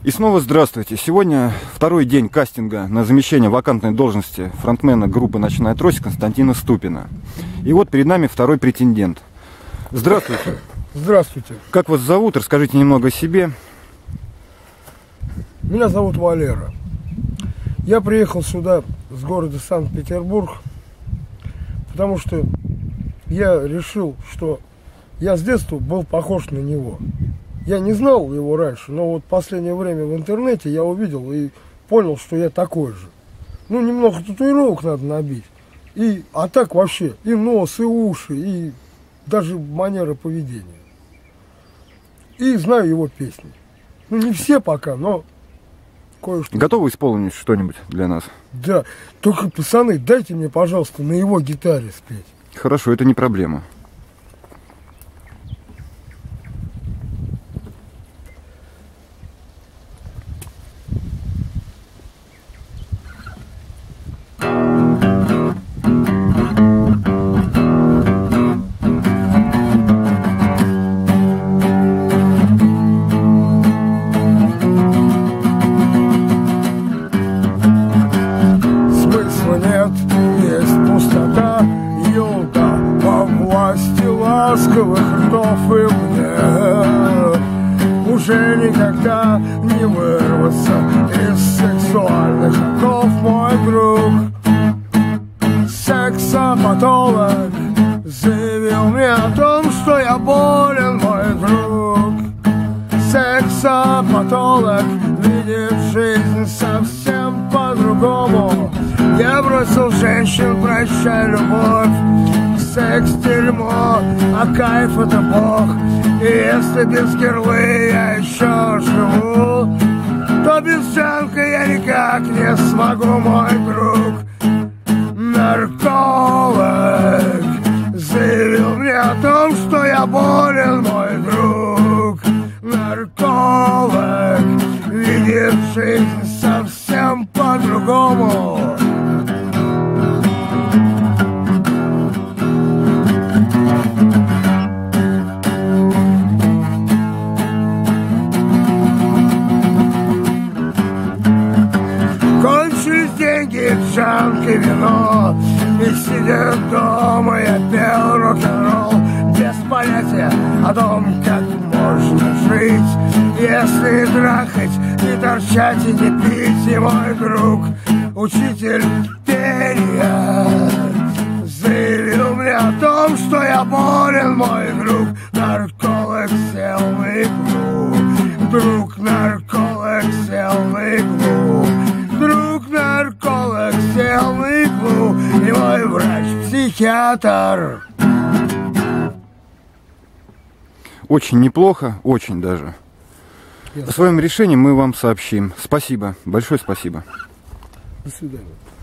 И снова здравствуйте. Сегодня второй день кастинга на замещение вакантной должности фронтмена группы «Ночная трость» Константина Ступина. И вот перед нами второй претендент. Здравствуйте. Здравствуйте. Как вас зовут? Расскажите немного о себе. Меня зовут Валера. Я приехал сюда с города Санкт-Петербург, потому что я решил, что я с детства был похож на него. Я не знал его раньше, но вот в последнее время в интернете я увидел и понял, что я такой же. Ну, немного татуировок надо набить. А так вообще и нос, и уши, и даже манера поведения. И знаю его песни. Ну, не все пока, но кое-что. Готовы исполнить что-нибудь для нас? Да, только, пацаны, дайте мне, пожалуйста, на его гитаре спеть. Хорошо, это не проблема. Ласковых ртов и мне уже никогда не вырваться из сексуальных оков, мой друг. Сексопатолог заявил мне о том, что я болен, мой друг. Сексопатолог видит жизнь совсем по-другому. Я бросил женщин, прощай, любовь. Секс дерьмо, а кайф это Бог. И если без герлы я еще живу, то без жанка я никак не смогу, мой друг. Нарколог заявил мне о том, что я болен, мой друг. Нарколог видит жизнь совсем по-другому. Джанк и вино, и сидя дома я пел рок-н-ролл без понятия о том, как можно жить, если трахать, не торчать и не пить. И мой друг, учитель пения, заявил мне о том, что я болен, мой друг. Нарколог сел в иглу, друг, нарколог сел в иглу. Друг нарколог сел в иглу, и мой врач-психиатр. Очень неплохо, очень даже. О своем решении мы вам сообщим. Спасибо, большое спасибо. До свидания.